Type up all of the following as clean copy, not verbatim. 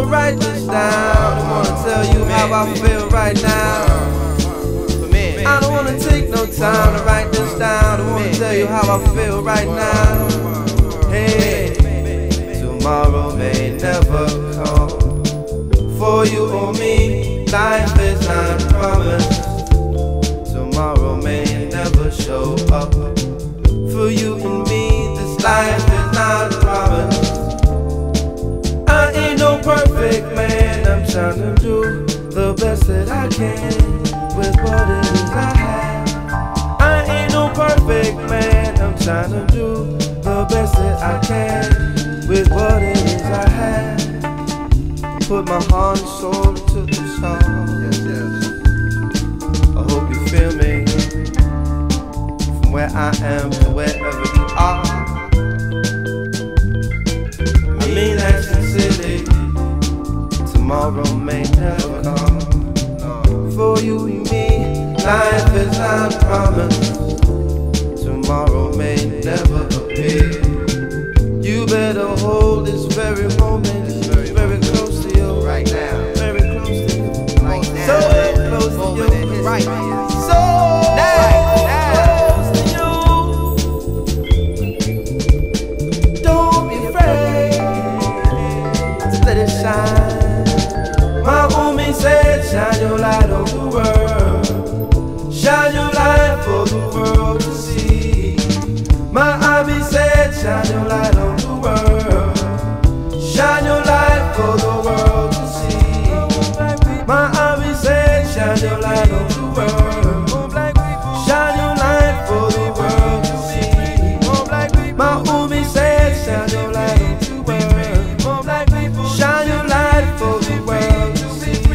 write this down. I wanna tell you how I feel right now. I don't wanna take no time to write this down. I wanna tell you how I feel right now. Hey, tomorrow may never come. For you or me, life is not promised. Tomorrow may never show up. For you and me, this life is not promised. I ain't no perfect man, I'm trying to do the best that I can with what it is I have. I ain't no perfect man, I'm trying to do the best that I can with what it is I have. Put my heart and soul into this song. Yes, yes. I hope you feel me. From where I am to wherever you are. I mean that sincerely. Tomorrow may never come. For you and me, life is not promised. Tomorrow may never appear. You better hold this very moment very close to you. Right now. Very close to you. Right now. So close to you. Right now. So close to you. Don't be afraid to let it shine. My Umi says, shine your light on the world. Shine your light for the world to see. My Umi said, shine your light on the world. Shine your light for the world to see. My Umi said, shine your light on the world. Shine your light for the world to see. My Umi said, shine your light on the world. Shine your light for the world to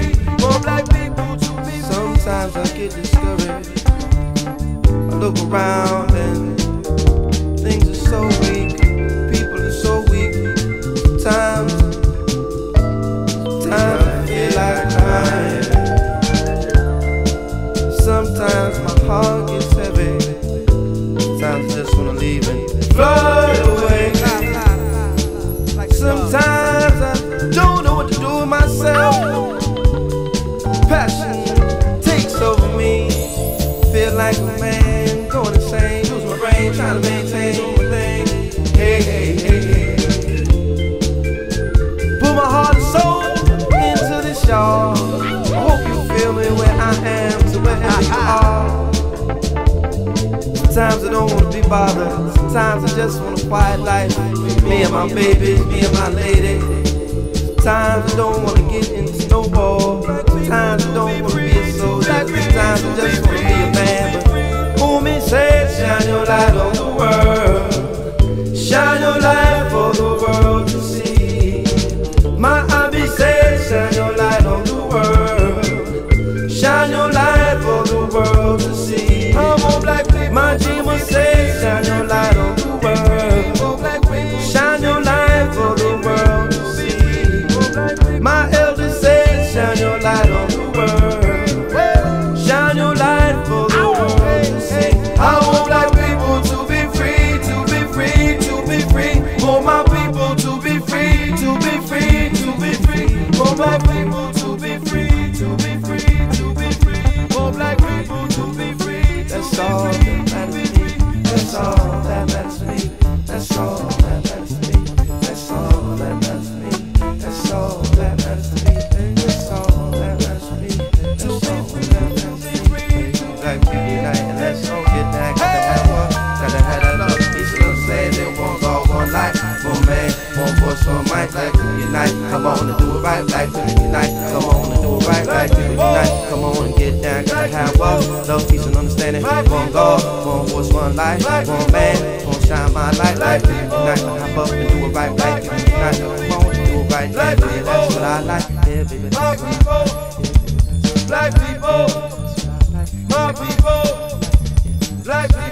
see. Sometimes I get discouraged. I look around and things are so weak. People are so weak. Sometimes I feel like crying. Sometimes my heart gets heavy. Sometimes I just wanna leave and fly away. Sometimes I don't know what to do with myself. Passion takes over me. Feel like a man going insane. Lose my brain, trying to maintain my thing. Hey, hey, hey, hey. Put my heart and soul into this, y'all. I hope you feel me where I am to wherever you are. Sometimes I don't want to be bothered. Sometimes I just want a quiet life. Me and my baby, me and my lady. Sometimes I don't want to get into snowball. Sometimes I don't want to be a soldier. Sometimes I just want to be a man. But Umi says, shine your light on the world. Shine your light for the world to see. My Umi says, shine your light on the world. Shine your light for the world to see. My Jima says, shine your light on the world. Shine your light for the world to see. My elder says, shine your light on the world. Shine your light for the world to see. I want black people to be free, to be free, to be free. Want my people to be free, to be free, to be free. Want black people to be free, to be free, to be free. Want black people to be free. That's all that matters to me. That's all that matters to me. That's all that matters to me. That's all that matters to me. That's all that matters to me. That's all that matters to me. That's all that matters to me. Black people unite and let's go get that. Gotta have one. Gotta have that love. These little saying they want God, one life, one man, one voice, one mic. Black people unite. Come on and do it right. Black people unite. Come on and do it right. Black people unite. Come on and get down. Gotta have one. Love, peace, and understanding. One God, one voice, one life, one man. Gonna shine my light. Black people unite. Hop up and do it right. Black people unite. Come on and do it right. Yeah, baby, that's what I like. Yeah, baby, that's what I like. Black people, my people, black people.